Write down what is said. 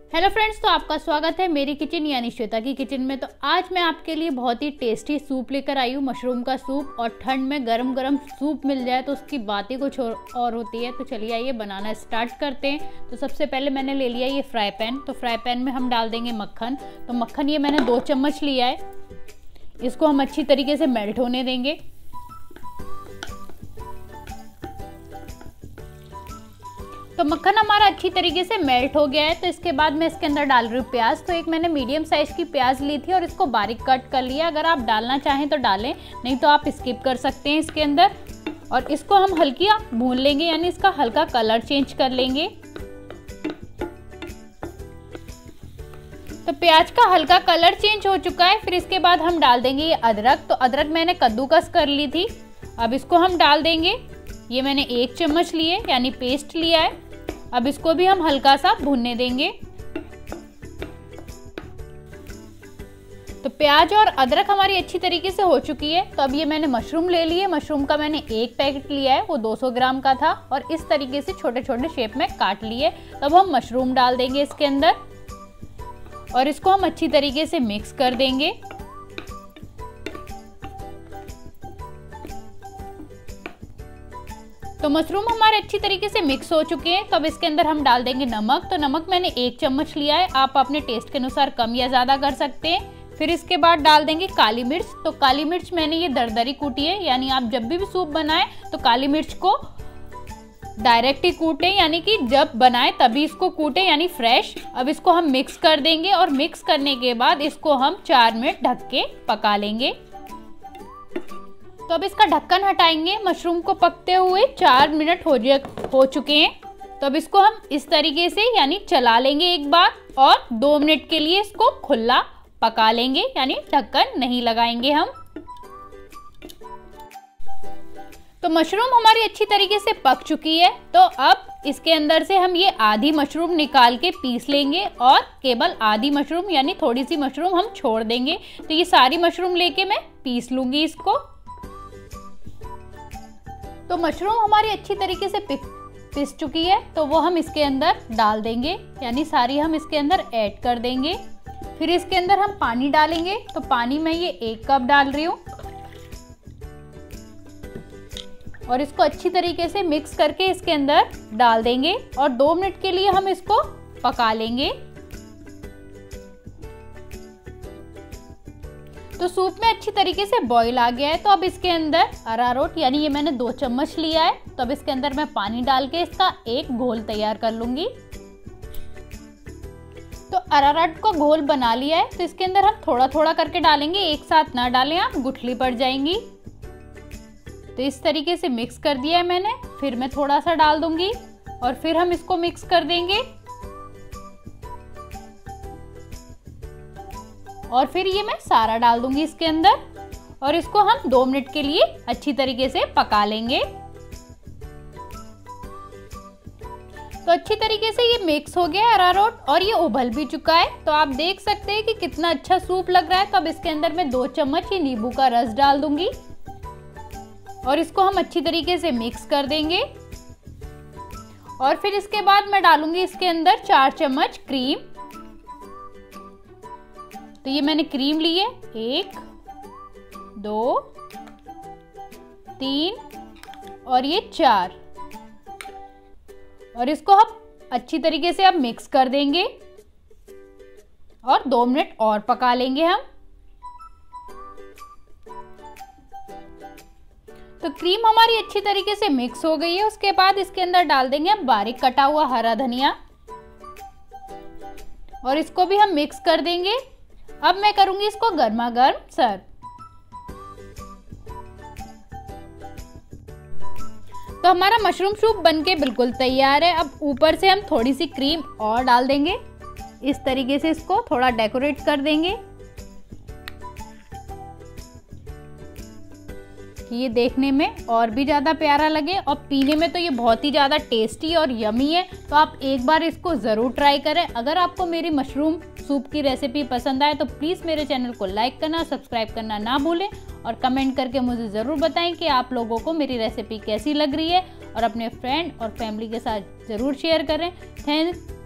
Hello friends, तो आपका स्वागत है मेरी किचन यानी श्वेता की किचन में। तो आज मैं आपके लिए बहुत ही टेस्टी सूप लेकर आई हूँ, मशरूम का सूप। और ठंड में गरम गरम सूप मिल जाए तो उसकी बात ही कुछ और होती है। तो चलिए आइए बनाना स्टार्ट करते हैं। तो सबसे पहले मैंने ले लिया ये फ्राई पैन। तो फ्राई पैन में हम डाल देंगे मक्खन। तो मक्खन ये मैंने 2 चम्मच लिया है। इसको हम अच्छी तरीके से मेल्ट होने देंगे। तो मक्खन हमारा अच्छी तरीके से मेल्ट हो गया है। तो इसके बाद मैं इसके अंदर डाल रही हूँ प्याज। तो एक मैंने मीडियम साइज की प्याज ली थी और इसको बारीक कट कर लिया। अगर आप डालना चाहें तो डालें, नहीं तो आप स्किप कर सकते हैं इसके अंदर। और इसको हम हल्की भून लेंगे, यानी इसका हल्का कलर चेंज कर लेंगे। तो प्याज का हल्का कलर चेंज हो चुका है। फिर इसके बाद हम डाल देंगे ये अदरक। तो अदरक मैंने कद्दूकस कर ली थी। अब इसको हम डाल देंगे। ये मैंने 1 चम्मच लिए यानी पेस्ट लिया है। अब इसको भी हम हल्का सा भूनने देंगे। तो प्याज और अदरक हमारी अच्छी तरीके से हो चुकी है। तो अब ये मैंने मशरूम ले लिए। मशरूम का मैंने 1 पैकेट लिया है, वो 200 ग्राम का था। और इस तरीके से छोटे छोटे शेप में काट लिए। तब हम मशरूम डाल देंगे इसके अंदर और इसको हम अच्छी तरीके से मिक्स कर देंगे। तो मशरूम हमारे अच्छी तरीके से मिक्स हो चुके हैं। तो अब इसके अंदर हम डाल देंगे नमक। तो नमक मैंने 1 चम्मच लिया है, आप अपने टेस्ट के अनुसार कम या ज़्यादा कर सकते हैं। फिर इसके बाद डाल देंगे काली मिर्च। तो काली मिर्च मैंने ये दरदरी कूटी है, यानी आप जब भी सूप बनाएं तो काली मिर्च को डायरेक्ट ही कूटें, यानी कि जब बनाएं तभी इसको कूटें, यानी फ्रेश। अब इसको हम मिक्स कर देंगे और मिक्स करने के बाद इसको हम 4 मिनट ढक के पका लेंगे। तो अब इसका ढक्कन हटाएंगे। मशरूम को पकते हुए 4 मिनट हो चुके हैं। तो अब इसको हम इस तरीके से यानी चला लेंगे एक बार और 2 मिनट के लिए इसको खुला पका लेंगे, यानी ढक्कन नहीं लगाएंगे हम। तो मशरूम हमारी अच्छी तरीके से पक चुकी है। तो अब इसके अंदर से हम ये आधी मशरूम निकाल के पीस लेंगे और केवल आधी मशरूम यानी थोड़ी सी मशरूम हम छोड़ देंगे। तो ये सारी मशरूम लेके मैं पीस लूंगी इसको। तो मशरूम हमारी अच्छी तरीके से पिस चुकी है। तो वो हम इसके अंदर डाल देंगे, यानी सारी हम इसके अंदर ऐड कर देंगे। फिर इसके अंदर हम पानी डालेंगे। तो पानी मैं ये 1 कप डाल रही हूँ और इसको अच्छी तरीके से मिक्स करके इसके अंदर डाल देंगे और 2 मिनट के लिए हम इसको पका लेंगे। तो सूप में अच्छी तरीके से बॉईल आ गया है। तो अब इसके अंदर अरारोट यानी ये मैंने 2 चम्मच लिया है। तो अब इसके अंदर मैं पानी डाल के इसका एक घोल तैयार कर लूंगी। तो अरारोट को घोल बना लिया है। तो इसके अंदर हम थोड़ा थोड़ा करके डालेंगे, एक साथ ना डालें, आप गुठली पड़ जाएंगी। तो इस तरीके से मिक्स कर दिया है मैंने। फिर मैं थोड़ा सा डाल दूंगी और फिर हम इसको मिक्स कर देंगे। और फिर ये मैं सारा डाल दूंगी इसके अंदर और इसको हम 2 मिनट के लिए अच्छी तरीके से पका लेंगे। तो अच्छी तरीके से ये मिक्स हो गया है अरारोट और ये उबल भी चुका है। तो आप देख सकते हैं कि कितना अच्छा सूप लग रहा है। तो अब इसके अंदर मैं 2 चम्मच ये नींबू का रस डाल दूंगी और इसको हम अच्छी तरीके से मिक्स कर देंगे। और फिर इसके बाद मैं डालूंगी इसके अंदर 4 चम्मच क्रीम। तो ये मैंने क्रीम ली है 1, 2, 3 और ये 4। और इसको हम अच्छी तरीके से अब मिक्स कर देंगे और 2 मिनट और पका लेंगे हम। तो क्रीम हमारी अच्छी तरीके से मिक्स हो गई है। उसके बाद इसके अंदर डाल देंगे हम बारीक कटा हुआ हरा धनिया और इसको भी हम मिक्स कर देंगे। अब मैं करूंगी इसको गर्मा गर्म सर्व। तो हमारा मशरूम सूप बनके बिल्कुल तैयार है। अब ऊपर से हम थोड़ी सी क्रीम और डाल देंगे। इस तरीके से इसको थोड़ा डेकोरेट कर देंगे कि ये देखने में और भी ज़्यादा प्यारा लगे और पीने में तो ये बहुत ही ज़्यादा टेस्टी और यमी है। तो आप एक बार इसको ज़रूर ट्राई करें। अगर आपको मेरी मशरूम सूप की रेसिपी पसंद आए तो प्लीज़ मेरे चैनल को लाइक करना, सब्सक्राइब करना ना भूलें और कमेंट करके मुझे ज़रूर बताएं कि आप लोगों को मेरी रेसिपी कैसी लग रही है और अपने फ्रेंड और फैमिली के साथ ज़रूर शेयर करें।